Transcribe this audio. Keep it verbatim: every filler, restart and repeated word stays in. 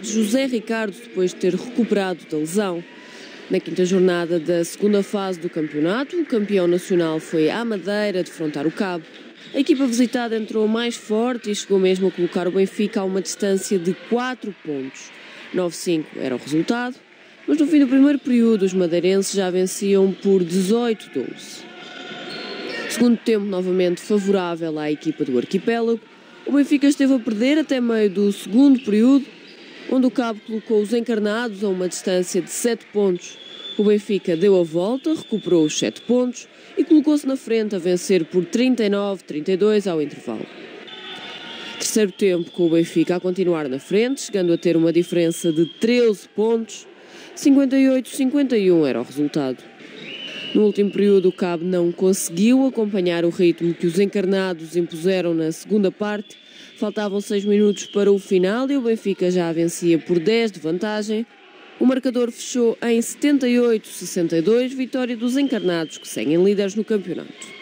de José Ricardo depois de ter recuperado da lesão. Na quinta jornada da segunda fase do campeonato, o campeão nacional foi à Madeira defrontar o Cabo. A equipa visitada entrou mais forte e chegou mesmo a colocar o Benfica a uma distância de quatro pontos. nove a cinco era o resultado, mas no fim do primeiro período os madeirenses já venciam por dezoito a doze. Segundo tempo novamente favorável à equipa do arquipélago, o Benfica esteve a perder até meio do segundo período, onde o Cabo colocou os encarnados a uma distância de sete pontos. O Benfica deu a volta, recuperou os sete pontos e colocou-se na frente a vencer por trinta e nove a trinta e dois ao intervalo. Terceiro tempo com o Benfica a continuar na frente, chegando a ter uma diferença de treze pontos, cinquenta e oito a cinquenta e um era o resultado. No último período o Cabo não conseguiu acompanhar o ritmo que os encarnados impuseram na segunda parte. Faltavam seis minutos para o final e o Benfica já vencia por dez de vantagem. O marcador fechou em setenta e oito a sessenta e dois, vitória dos encarnados, que seguem líderes no campeonato.